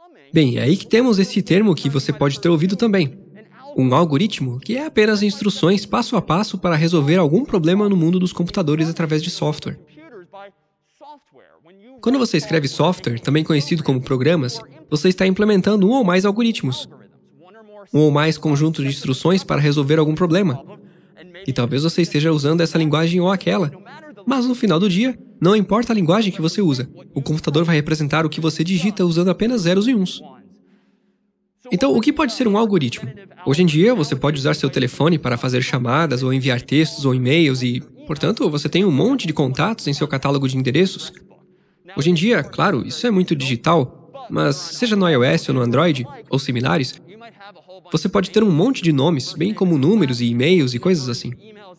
Bem, é aí que temos esse termo que você pode ter ouvido também. Um algoritmo, que é apenas instruções passo a passo para resolver algum problema no mundo dos computadores através de software. Quando você escreve software, também conhecido como programas, você está implementando um ou mais algoritmos, um ou mais conjuntos de instruções para resolver algum problema. E talvez você esteja usando essa linguagem ou aquela. Mas no final do dia, não importa a linguagem que você usa, o computador vai representar o que você digita usando apenas zeros e uns. Então, o que pode ser um algoritmo? Hoje em dia, você pode usar seu telefone para fazer chamadas ou enviar textos ou e-mails e, portanto, você tem um monte de contatos em seu catálogo de endereços. Hoje em dia, claro, isso é muito digital, mas seja no iOS ou no Android, ou similares, você pode ter um monte de nomes, bem como números e e-mails e coisas assim.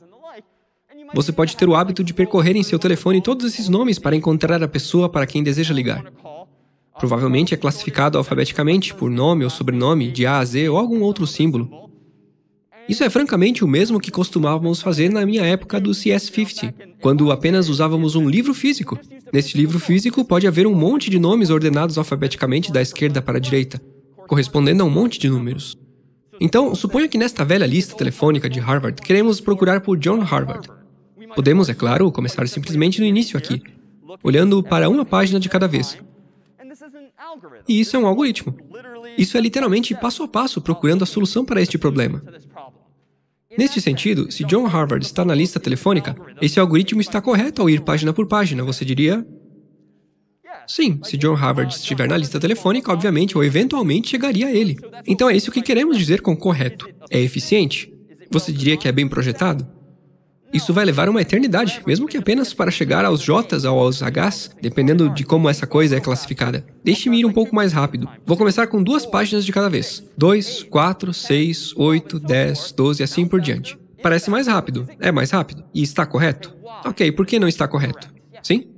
Você pode ter o hábito de percorrer em seu telefone todos esses nomes para encontrar a pessoa para quem deseja ligar. Provavelmente é classificado alfabeticamente, por nome ou sobrenome, de A a Z ou algum outro símbolo. Isso é francamente o mesmo que costumávamos fazer na minha época do CS50, quando apenas usávamos um livro físico. Neste livro físico pode haver um monte de nomes ordenados alfabeticamente da esquerda para a direita, correspondendo a um monte de números. Então, suponha que nesta velha lista telefônica de Harvard queremos procurar por John Harvard. Podemos, é claro, começar simplesmente no início aqui, olhando para uma página de cada vez. E isso é um algoritmo. Isso é literalmente passo a passo procurando a solução para este problema. Neste sentido, se John Harvard está na lista telefônica, esse algoritmo está correto ao ir página por página, você diria? Sim, se John Harvard estiver na lista telefônica, obviamente ou eventualmente chegaria a ele. Então é isso que queremos dizer com correto. É eficiente? Você diria que é bem projetado? Isso vai levar uma eternidade, mesmo que apenas para chegar aos J's ou aos H's, dependendo de como essa coisa é classificada. Deixe-me ir um pouco mais rápido. Vou começar com 2 páginas de cada vez. 2, 4, 6, 8, 10, 12 e assim por diante. Parece mais rápido. É mais rápido. E está correto? Ok, por que não está correto? Sim?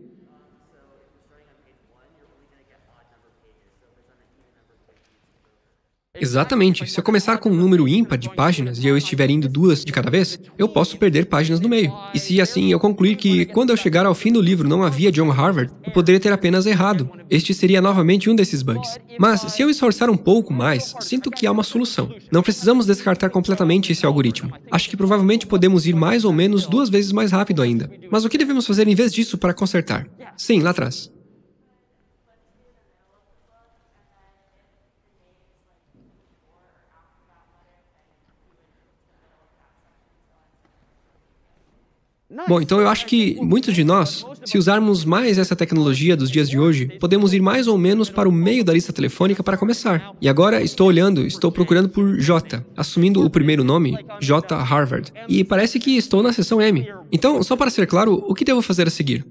Exatamente. Se eu começar com um número ímpar de páginas e eu estiver indo 2 de cada vez, eu posso perder páginas no meio. E se assim eu concluir que, quando eu chegar ao fim do livro não havia John Harvard, eu poderia ter apenas errado. Este seria novamente um desses bugs. Mas, se eu esforçar um pouco mais, sinto que há uma solução. Não precisamos descartar completamente esse algoritmo. Acho que provavelmente podemos ir mais ou menos 2 vezes mais rápido ainda. Mas o que devemos fazer em vez disso para consertar? Sim, lá atrás. Bom, então eu acho que muitos de nós, se usarmos mais essa tecnologia dos dias de hoje, podemos ir mais ou menos para o meio da lista telefônica para começar. E agora estou procurando por J, assumindo o primeiro nome, J. Harvard. E parece que estou na seção M. Então, só para ser claro, o que devo fazer a seguir?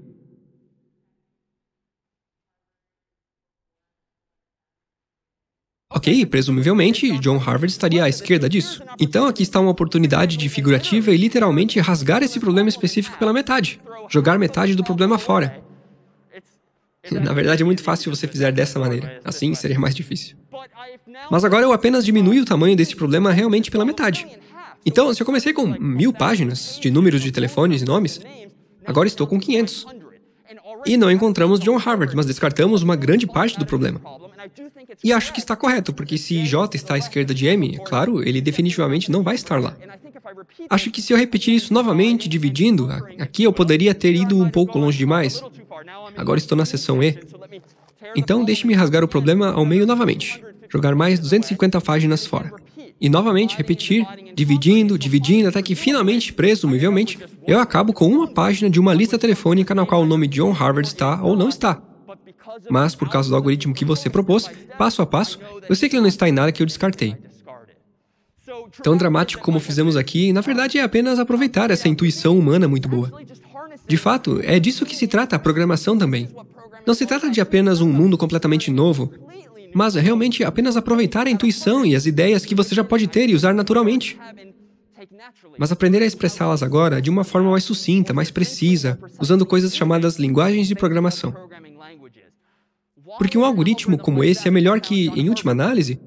Ok, presumivelmente, John Harvard estaria à esquerda disso. Então aqui está uma oportunidade de figurativa e literalmente rasgar esse problema específico pela metade. Jogar metade do problema fora. Na verdade é muito fácil se você fizer dessa maneira. Assim seria mais difícil. Mas agora eu apenas diminui o tamanho desse problema realmente pela metade. Então, se eu comecei com 1000 páginas de números de telefones e nomes, agora estou com 500. E não encontramos John Harvard, mas descartamos uma grande parte do problema. E acho que está correto, porque se J está à esquerda de M, é claro, ele definitivamente não vai estar lá. Acho que se eu repetir isso novamente, dividindo, aqui eu poderia ter ido um pouco longe demais. Agora estou na seção E. Então, deixe-me rasgar o problema ao meio novamente. Jogar mais 250 páginas fora. E novamente repetir, dividindo, até que finalmente, presumivelmente, eu acabo com uma página de uma lista telefônica na qual o nome John Harvard está ou não está. Mas, por causa do algoritmo que você propôs, passo a passo, eu sei que ele não está em nada que eu descartei. Tão dramático como fizemos aqui, na verdade é apenas aproveitar essa intuição humana muito boa. De fato, é disso que se trata a programação também. Não se trata de apenas um mundo completamente novo, mas realmente apenas aproveitar a intuição e as ideias que você já pode ter e usar naturalmente. Mas aprender a expressá-las agora de uma forma mais sucinta, mais precisa, usando coisas chamadas linguagens de programação. Porque um algoritmo como esse é melhor que, em última análise,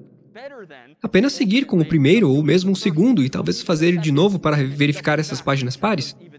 apenas seguir com o primeiro ou mesmo o segundo e talvez fazer de novo para verificar essas páginas pares.